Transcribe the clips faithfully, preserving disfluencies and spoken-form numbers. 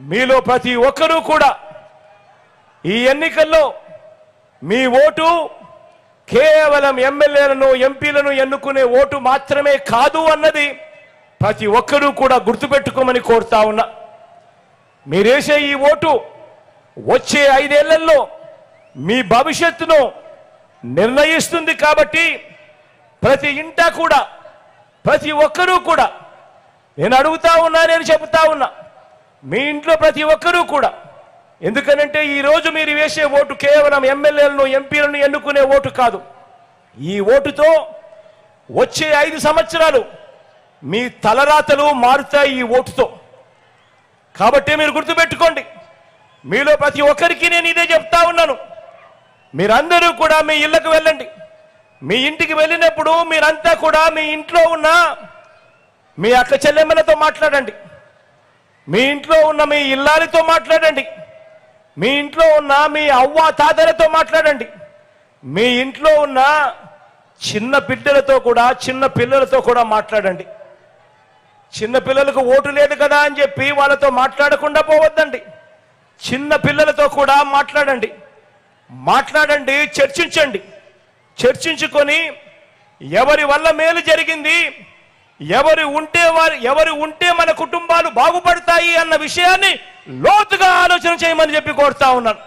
మీలో ప్రతి ఒక్కరూ కూడా ఈ ఎన్నికల్లో మీ ఓటు కేవలం ఎమ్మెల్యేలను ఎంపీలను ఎన్నుకునే ఓటు మాత్రమే కాదు అన్నది ప్రతి ఒక్కరూ కూడా గుర్తుపెట్టుకోమని కోరుతా ఉన్నా. మీరేసే ఈ ఓటు వచ్చే ఐదేళ్లలో మీ భవిష్యత్తును నిర్ణయిస్తుంది. కాబట్టి ప్రతి ఇంట కూడా ప్రతి ఒక్కరూ కూడా నేను అడుగుతా ఉన్నా, నేను చెబుతా ఉన్నా, మీ ఇంట్లో ప్రతి ఒక్కరూ కూడా, ఎందుకనంటే ఈరోజు మీరు వేసే ఓటు కేవలం ఎమ్మెల్యేలను ఎంపీలను ఎన్నుకునే ఓటు కాదు. ఈ ఓటుతో వచ్చే ఐదు సంవత్సరాలు మీ తలరాతలు మారుతాయి ఈ ఓటుతో. కాబట్టి మీరు గుర్తుపెట్టుకోండి, మీలో ప్రతి ఒక్కరికి నేను ఇదే చెప్తా ఉన్నాను. మీరందరూ కూడా మీ ఇళ్లకు వెళ్ళండి. మీ ఇంటికి వెళ్ళినప్పుడు మీరంతా కూడా మీ ఇంట్లో ఉన్న మీ అక్క చెల్లెమ్మలతో మాట్లాడండి, మీ ఇంట్లో ఉన్న మీ ఇల్లాలతో మాట్లాడండి, మీ ఇంట్లో ఉన్న మీ అవ్వ తాతలతో మాట్లాడండి, మీ ఇంట్లో ఉన్న చిన్న బిడ్డలతో కూడా చిన్న పిల్లలతో కూడా మాట్లాడండి. చిన్న పిల్లలకు ఓటు లేదు కదా అని చెప్పి వాళ్ళతో మాట్లాడకుండా పోవద్దండి. చిన్న పిల్లలతో కూడా మాట్లాడండి, మాట్లాడండి, చర్చించండి. చర్చించుకొని ఎవరి వల్ల మేలు జరిగింది, ఎవరు ఉంటే వారు ఎవరు ఉంటే మన కుటుంబాలు బాగుపడతాయి అన్న విషయాన్ని లోతుగా ఆలోచన చేయమని చెప్పి కోరుతా ఉన్నాను.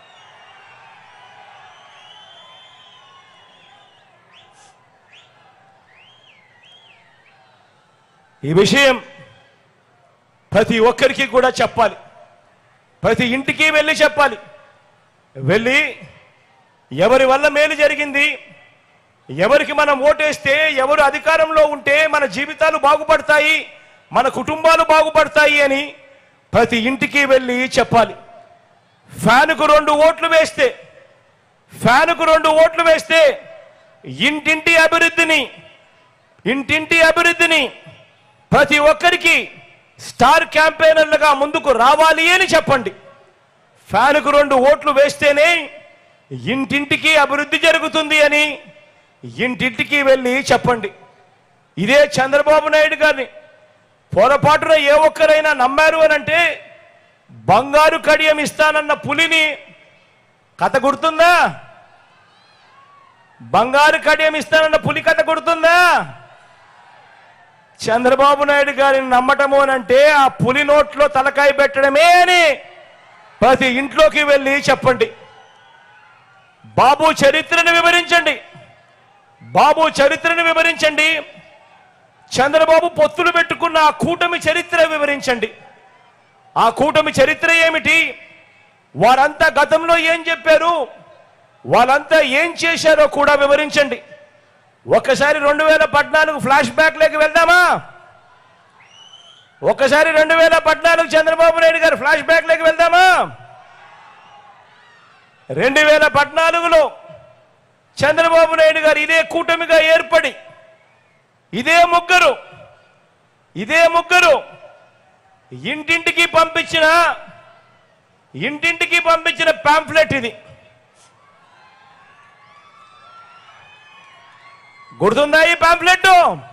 ఈ విషయం ప్రతి ఒక్కరికి కూడా చెప్పాలి, ప్రతి ఇంటికి వెళ్ళి చెప్పాలి. వెళ్ళి ఎవరి వల్ల మేలు జరిగింది, ఎవరికి మనం ఓటేస్తే ఎవరు అధికారంలో ఉంటే మన జీవితాలు బాగుపడతాయి, మన కుటుంబాలు బాగుపడతాయి అని ప్రతి ఇంటికి వెళ్ళి చెప్పాలి. ఫ్యానుకు రెండు ఓట్లు వేస్తే ఫ్యానుకు రెండు ఓట్లు వేస్తే ఇంటింటి అభివృద్ధిని ఇంటింటి అభివృద్ధిని ప్రతి ఒక్కరికి స్టార్ క్యాంపెయినర్లుగా ముందుకు రావాలి అని చెప్పండి. ఫ్యానుకు రెండు ఓట్లు వేస్తేనే ఇంటింటికి అభివృద్ధి జరుగుతుంది అని ఇంటింటికి వెళ్ళి చెప్పండి. ఇదే చంద్రబాబు నాయుడు గారిని పొరపాటున ఏ ఒక్కరైనా నమ్మారు అని అంటే బంగారు కడియం ఇస్తానన్న పులిని కథ గుర్తుందా? బంగారు కడియం ఇస్తానన్న పులి కథ గుర్తుందా? చంద్రబాబు నాయుడు గారిని నమ్మటము అని అంటే ఆ పులి నోట్లో తలకాయ పెట్టడమే అని ప్రతి ఇంట్లోకి వెళ్ళి చెప్పండి. బాబు చరిత్రను వివరించండి, బాబు చరిత్రను వివరించండి. చంద్రబాబు పొత్తులు పెట్టుకున్న ఆ కూటమి చరిత్ర వివరించండి. ఆ కూటమి చరిత్ర ఏమిటి, వారంతా గతంలో ఏం చెప్పారు, వాళ్ళంతా ఏం చేశారో కూడా వివరించండి. ఒక్కసారి రెండు వేల పద్నాలుగు ఫ్లాష్ బ్యాక్ లేకి వెళ్దామా? ఒక్కసారి రెండు వేల పద్నాలుగు చంద్రబాబు నాయుడు గారు ఫ్లాష్ బ్యాక్ లేకి వెళ్దామా? రెండు వేల పద్నాలుగులో చంద్రబాబు నాయుడు గారు ఇదే కూటమిగా ఏర్పడి ఇదే ముగ్గురు ఇదే ముగ్గురు ఇంటింటికి పంపించిన ఇంటింటికి పంపించిన పాంఫ్లెట్ ఇది. గుర్తుందా ఈ పాంఫ్లెట్?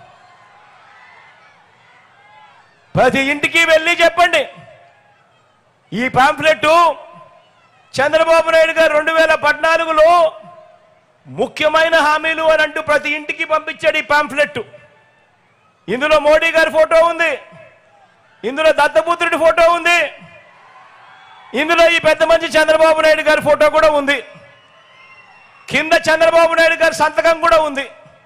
ప్రతి ఇంటికి వెళ్ళి చెప్పండి. ఈ పాంఫ్లెట్ చంద్రబాబు నాయుడు గారు రెండు వేల పద్నాలుగులో ముఖ్యమైన హామీలు అని అంటూ ప్రతి ఇంటికి పంపించాడు ఈ పాంఫ్లెట్. ఇందులో మోడీ గారి ఫోటో ఉంది, ఇందులో దత్తపుత్రుడి ఫోటో ఉంది, ఇందులో ఈ పెద్ద మంచి చంద్రబాబు నాయుడు గారి ఫోటో కూడా ఉంది, కింద చంద్రబాబు నాయుడు గారి సంతకం కూడా ఉంది.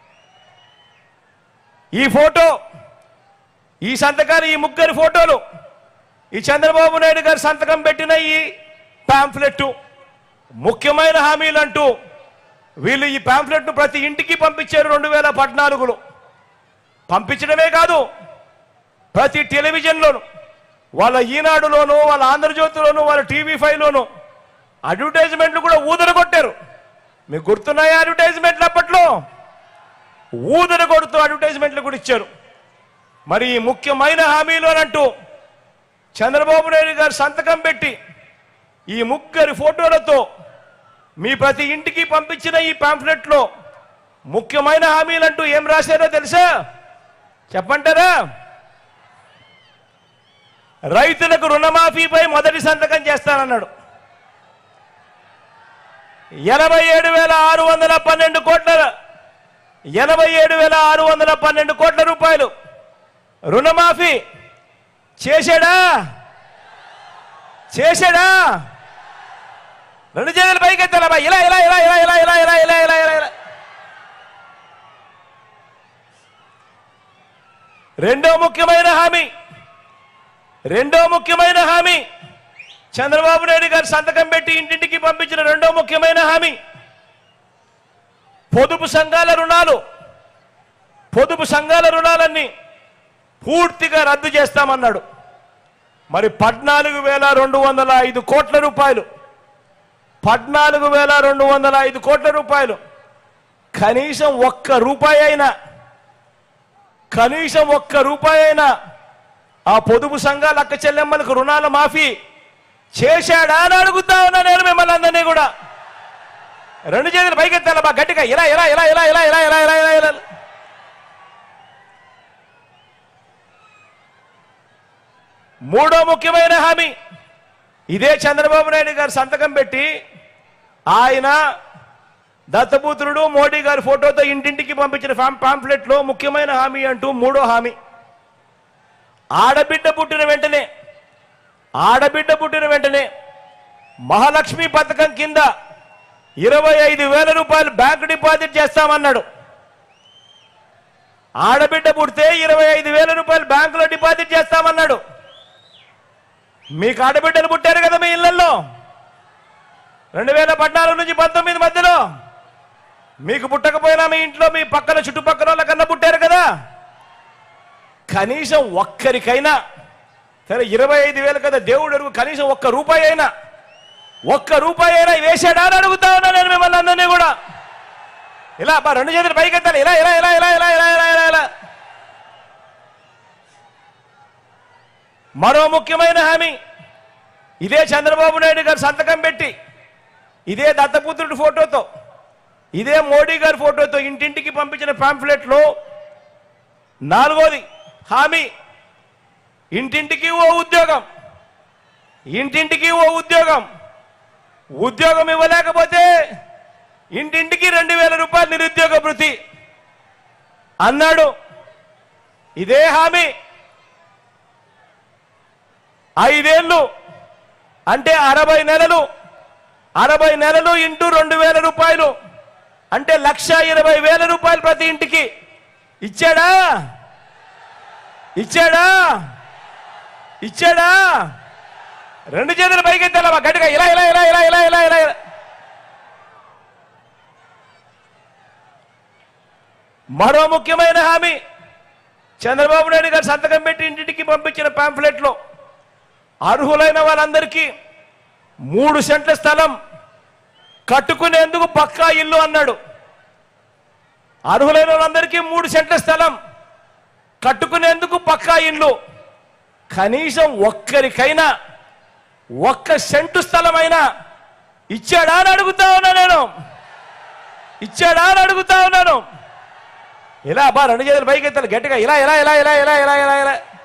ఈ ఫోటో, ఈ సంతకాలు, ఈ ముగ్గురు ఫోటోలు, ఈ చంద్రబాబు నాయుడు గారి సంతకం పెట్టిన ఈ పాంఫ్లెట్ ముఖ్యమైన హామీలు అంటూ వీళ్ళు ఈ పాంఫ్లెట్ను ప్రతి ఇంటికి పంపించారు రెండు వేల పద్నాలుగులో. పంపించడమే కాదు, ప్రతి టెలివిజన్లోను, వాళ్ళ ఈనాడులోను, వాళ్ళ ఆంధ్రజ్యోతిలోను, వాళ్ళ టీవీ ఫైవ్లోను అడ్వర్టైజ్మెంట్లు కూడా ఊదర కొట్టారు. మీకు గుర్తున్నాయా అడ్వర్టైజ్మెంట్లు? అప్పట్లో ఊదర కొడుతూ అడ్వర్టైజ్మెంట్లు కూడా ఇచ్చారు. మరి ఈ ముఖ్యమైన హామీలు అని అంటూ చంద్రబాబు నాయుడు గారు సంతకం పెట్టి ఈ ముగ్గురి ఫోటోలతో మీ ప్రతి ఇంటికి పంపించిన ఈ పాంఫ్లెట్లో ముఖ్యమైన హామీలంటూ ఏం రాశారో తెలుసా? చెప్పంటారా? రైతులకు రుణమాఫీపై మొదటి సంతకం చేస్తానన్నాడు. ఎనభై ఏడు వేల ఆరు వందల పన్నెండు కోట్ల ఎనభై ఏడు వేల ఆరు వందల పన్నెండు కోట్ల రూపాయలు రుణమాఫీ చేశాడా చేశాడా రెండు చేతులు పైకెత్తాలబ్బా. ఇలా ఇలా ఇలా ఇలా ఇలా ఇలా ఇలా ఇలా ఇలా ఇలా ఇలా రెండో ముఖ్యమైన హామీ రెండో ముఖ్యమైన హామీ చంద్రబాబు నాయుడు గారు సంతకం పెట్టి ఇంటింటికి పంపించిన రెండో ముఖ్యమైన హామీ పొదుపు సంఘాల రుణాలు పొదుపు సంఘాల రుణాలన్నీ పూర్తిగా రద్దు చేస్తామన్నాడు. మరి పద్నాలుగు వేల రెండు వందల ఐదు కోట్ల రూపాయలు పద్నాలుగు వేల రెండు వందల ఐదు కోట్ల రూపాయలు కనీసం ఒక్క రూపాయి అయినా కనీసం ఒక్క రూపాయి అయినా ఆ పొదుపు సంఘాల అక్క చెల్లెమ్మలకు రుణాల మాఫీ చేశాడా అని అడుగుతా ఉన్నా నేను మిమ్మల్ని అందరినీ కూడా. రెండు చేతులు పైకెత్తాలబ్బా గట్టిగా. ఇలా ఇలా ఇలా ఇలా ఇలా ఇలా ఇలా ఇలా ఇలా ఇలా మూడో ముఖ్యమైన హామీ ఇదే చంద్రబాబు నాయుడు గారు సంతకం పెట్టి ఆయన దత్తపుత్రుడు మోడీ గారి ఫోటోతో ఇంటింటికి పంపించిన పాంఫ్లెట్ లో ముఖ్యమైన హామీ అంటూ మూడో హామీ ఆడబిడ్డ పుట్టిన వెంటనే ఆడబిడ్డ పుట్టిన వెంటనే మహాలక్ష్మి పథకం కింద ఇరవై ఐదు వేల రూపాయలు బ్యాంకు డిపాజిట్ చేస్తామన్నాడు. ఆడబిడ్డ పుడితే ఇరవై ఐదు వేల రూపాయలు బ్యాంకులో డిపాజిట్ చేస్తామన్నాడు. మీకు ఆడబిడ్డలు పుట్టారు కదా మీ ఇళ్లలో రెండు వేల పద్నాలుగు నుంచి పంతొమ్మిది మధ్యలో. మీకు పుట్టకపోయినా మీ ఇంట్లో మీ పక్కన చుట్టుపక్కల వాళ్ళ కన్నా పుట్టారు కదా. కనీసం ఒక్కరికైనా సరే ఇరవై ఐదు వేలు కదా దేవుడు అడుగు, కనీసం ఒక్క రూపాయి అయినా ఒక్క రూపాయి అయినా వేసాడా అని అడుగుతా ఉన్నా నేను మిమ్మల్ని అందరినీ కూడా. ఇలా బా రెండు చేతులు పైకెత్తాలి. ఇలా ఇలా ఇలా ఇలా ఇలా ఇలా ఇలా ఇలా ఇలా మరో ముఖ్యమైన హామీ ఇదే చంద్రబాబు నాయుడు గారు సంతకం పెట్టి ఇదే దత్తపుత్రుడి ఫోటోతో ఇదే మోడీ గారి ఫోటోతో ఇంటింటికి పంపించిన పాంఫ్లెట్ లో నాలుగోది హామీ ఇంటింటికి ఓ ఉద్యోగం ఇంటింటికి ఓ ఉద్యోగం ఉద్యోగం ఇవ్వలేకపోతే ఇంటింటికి రెండు వేల రూపాయలు నిరుద్యోగ భృతి అన్నాడు. ఇదే హామీ ఐదేళ్లు అంటే అరవై నెలలు అరవై నెలలు ఇంటూ రెండు వేల రూపాయలు అంటే లక్ష ఇరవై వేల రూపాయలు ప్రతి ఇంటికి ఇచ్చాడా ఇచ్చాడా ఇచ్చాడా రెండు చేతులు పైకెత్తాలమ్మా గట్టిగా. ఇలా ఇలా ఇలా ఇలా ఇలా ఇలా ఇలా మరో ముఖ్యమైన హామీ చంద్రబాబు నాయుడు గారు సంతకం పెట్టి ఇంటింటికి పంపించిన పాంఫ్లెట్ లో అర్హులైన వాళ్ళందరికీ మూడు సెంట్ల స్థలం కట్టుకునేందుకు పక్కా ఇల్లు అన్నాడు. అర్హులైన వాళ్ళందరికీ మూడు సెంట్ల స్థలం కట్టుకునేందుకు పక్కా ఇల్లు. కనీసం ఒక్కరికైనా ఒక్క సెంటు స్థలమైనా ఇచ్చాడా అని అడుగుతా ఉన్నా నేను ఇచ్చాడా అని అడుగుతా ఉన్నాను. ఇలా బా రెండు చేతులు పైకెత్తాలి గట్టిగా. ఇలా ఇలా ఇలా ఇలా ఇలా ఇలా ఇలా ఇలా